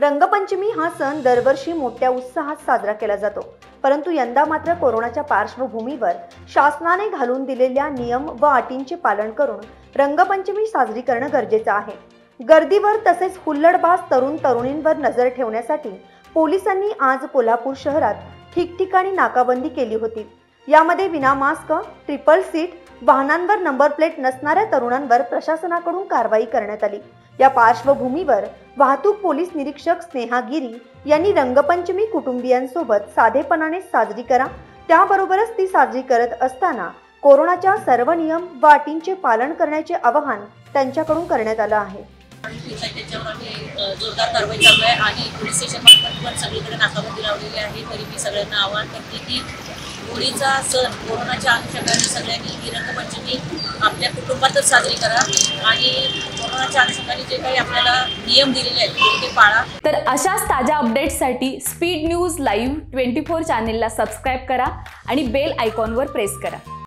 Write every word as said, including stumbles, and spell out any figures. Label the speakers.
Speaker 1: रंगपंचमी हा सण दरवर्षी मोठ्या उत्साहात साजरा केला जातो, परंतु यंदा मात्र कोरोनाच्या पार्श्वभूमीवर शासनाने घालून दिलेल्या नियम व अटींचे पालन करून रंगपंचमी साजरी करणं गरजेचं आहे। गर्दीवर तसेच हुल्लडबाज तरुण तरुणींवर नजर ठेवण्यासाठी पोलिसांनी आज कोल्हापूर शहरात ठिकठिकाणी नाकाबंदी केली होती। यामध्ये विना मास्क, ट्रिपल सीट वाहनांवर नंबर प्लेट नसणाऱ्या तरुणांवर प्रशासनाकडून कारवाई करण्यात आली। या पार्श्वभूमीवर वाहतूक पोलीस निरीक्षक स्नेहा गिरी यांनी रंगपंचमी कुटुंबियांसोबत साधेपणाने साजरी करा, त्याबरोबरच ती साजरी करत असताना कोरोनाच्या सर्व नियम व अटींचे पालन करण्याचे आवाहन त्यांच्याकडून करण्यात आलं आहे।
Speaker 2: त्याच्यावर आम्ही जोरदार कारवाई चालू आहे आणि पोलीस स्टेशन मार्फत पण सगळीकडे नाकाबंदी लावलेली आहे। तरी मी सगळ्यांना आवाहन करते की होळीचा सण कोरोनाच्या अनुषंगाने सगळ्यांनी ही रंगपंचमी आपल्या कुटुंबातच साजरी करा आणि कोरोनाच्या अनुषंगाने जे काही आपल्याला नियम दिलेले आहेत ते पाळा।
Speaker 3: तर अशाच ताज्या अपडेट्ससाठी speed news live twenty four चॅनेलला सबस्क्राईब करा आणि बेल आयकॉनवर प्रेस करा।